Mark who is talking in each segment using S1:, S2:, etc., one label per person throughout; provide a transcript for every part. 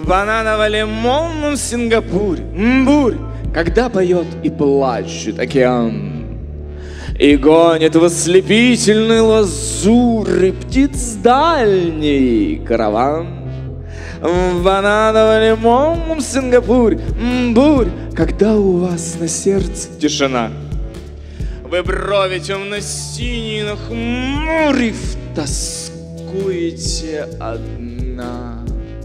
S1: бананово-лимонном Сингапуре бурь, когда поет и плачет океан, и гонит в ослепительной лазури птиц дальний караван. В бананово-лимонном Сингапуре бурь, когда у вас на сердце тишина, вы брови темно-синие нахмурив, тоскуете одна.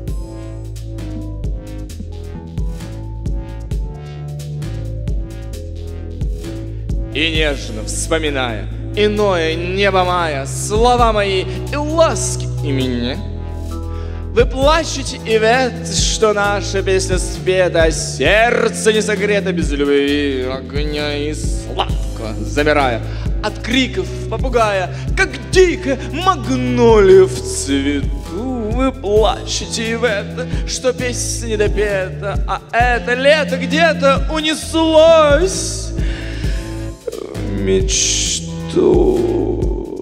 S1: И нежно вспоминая иное небо мая, слова мои и ласки и меня, вы плачете, Ивет, что наша песня спета, а сердце не согрето без любви, огня и сладко замирая от криков попугая, как дикая магнолия в цвету. Вы плачете, Ивет, что песня не допета, а это лето где-то унеслось в мечту.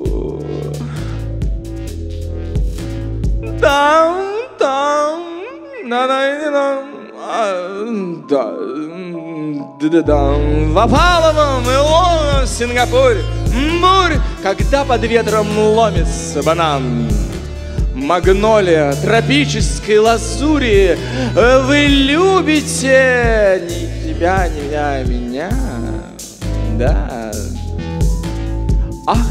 S1: Там, в опаловом и лунном Сингапуре бурь, когда под ветром ломится банан. Магнолия тропической лазури, вы любите не тебя, не меня, а меня, да. Ах!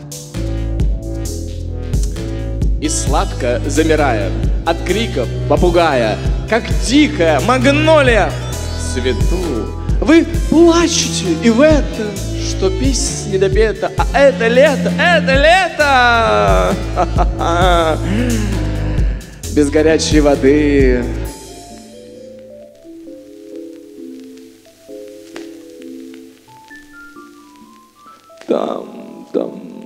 S1: И сладко замирая от криков попугая, как дикая магнолия в цвету, вы плачете и в это, что песня не допета, а это лето, без горячей воды. Там.